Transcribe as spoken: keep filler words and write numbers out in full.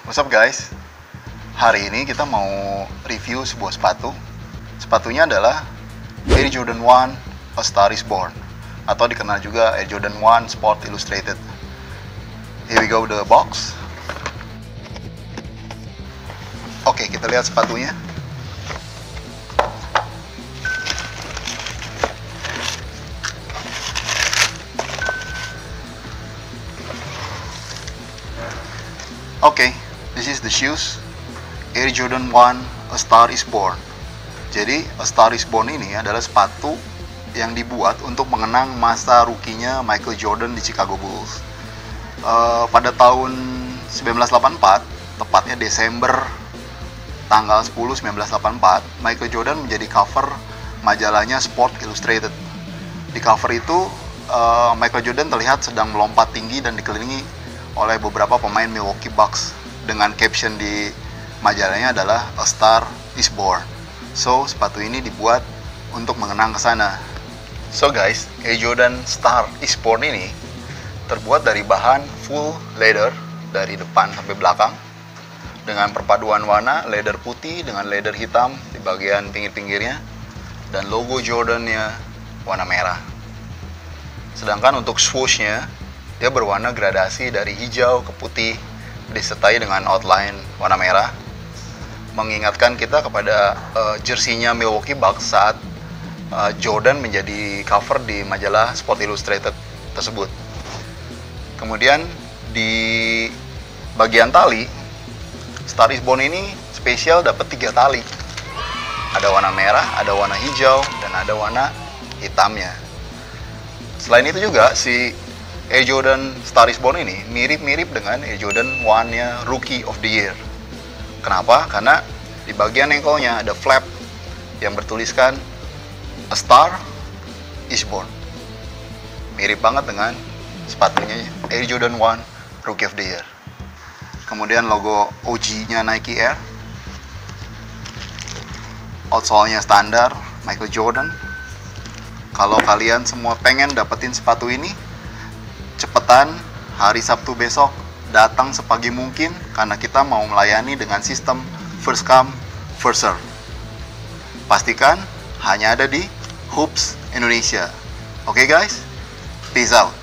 What's up guys? Hari ini kita mau review sebuah sepatu. Sepatunya adalah Air Jordan one A Star Is Born, atau dikenal juga Air Jordan one Sport Illustrated. Here we go the box. Oke, kita lihat sepatunya. Oke, okay, this is the shoes Air Jordan one A Star Is Born. Jadi A Star Is Born ini adalah sepatu yang dibuat untuk mengenang masa rookie-nya Michael Jordan di Chicago Bulls. Uh, pada tahun seribu sembilan ratus delapan puluh empat, tepatnya Desember tanggal sepuluh seribu sembilan ratus delapan puluh empat, Michael Jordan menjadi cover majalahnya Sport Illustrated. Di cover itu, uh, Michael Jordan terlihat sedang melompat tinggi dan dikelilingi oleh beberapa pemain Milwaukee Bucks dengan caption di majalahnya adalah A Star Is Born. So, sepatu ini dibuat untuk mengenang ke sana. So guys, Air Jordan Star Is Born ini terbuat dari bahan full leather dari depan sampai belakang dengan perpaduan warna leather putih dengan leather hitam di bagian pinggir-pinggirnya dan logo Jordan-nya warna merah. Sedangkan untuk swoosh-nya dia berwarna gradasi dari hijau ke putih disertai dengan outline warna merah, mengingatkan kita kepada uh, jersey-nya Milwaukee Bucks saat uh, Jordan menjadi cover di majalah Sport Illustrated tersebut. Kemudian di bagian tali, Star Is Born ini spesial dapat tiga tali. Ada warna merah, ada warna hijau, dan ada warna hitamnya. Selain itu juga si Air Jordan Star Is Born ini mirip-mirip dengan Air Jordan one-nya Rookie of the Year. Kenapa? Karena di bagian ankle-nya ada flap yang bertuliskan A Star Is Born. Mirip banget dengan sepatunya Air Jordan one Rookie of the Year. Kemudian logo O G-nya Nike Air. Outsole-nya standar Michael Jordan. Kalau kalian semua pengen dapetin sepatu ini, cepetan hari Sabtu besok datang sepagi mungkin karena kita mau melayani dengan sistem first come first serve. Pastikan hanya ada di Hoops Indonesia. Oke okay guys, peace out.